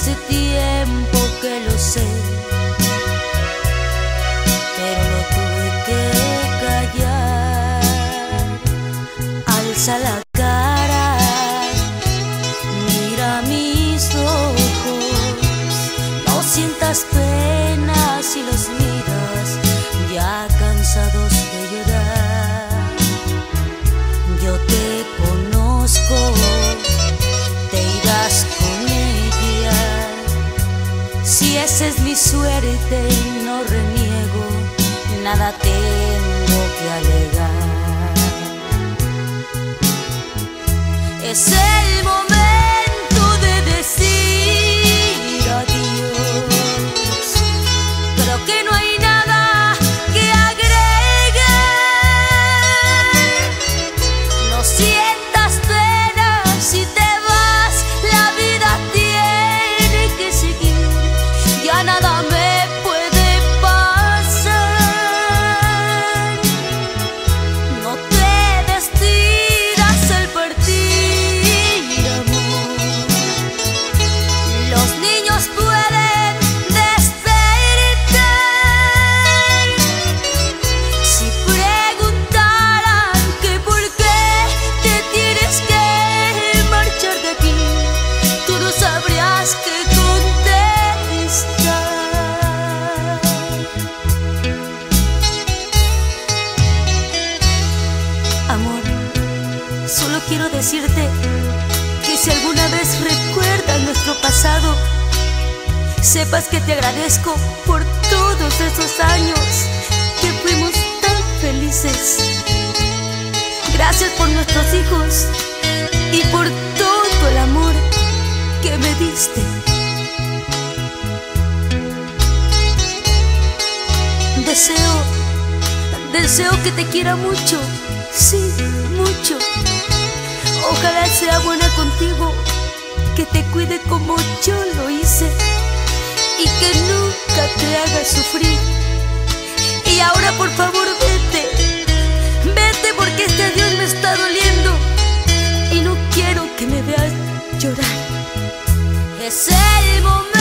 hace tiempo que lo sé, pero lo tuve que callar. Alza la cara, mira mis ojos, no sientas pena si los miras ya cansados de llorar. Yo te conozco, te irás con ella. Si esa es mi suerte, no reniego, nada tengo que alegar. Es el momento de decir adiós. Creo que no hay nada que agregar. No sientas pena si te vas, la vida tiene que seguir. Ya nada me puede pasar. No te despidas al partir, amor. Los niños pueden despertar. Si preguntaran que por qué te tienes que marchar de aquí, tú no sabrías qué contestar. Amor, solo quiero decirte que si alguna vez recuerdas nuestro pasado, sepas que te agradezco por todos esos años que fuimos tan felices. Gracias por nuestros hijos y por todo el amor que me diste. Deseo que te quiera mucho, sí, mucho. Ojalá sea buena contigo, que te cuide como yo lo hice y que nunca te haga sufrir. Y ahora por favor vete, vete porque este adiós me está doliendo y no quiero que me veas llorar. Es el momento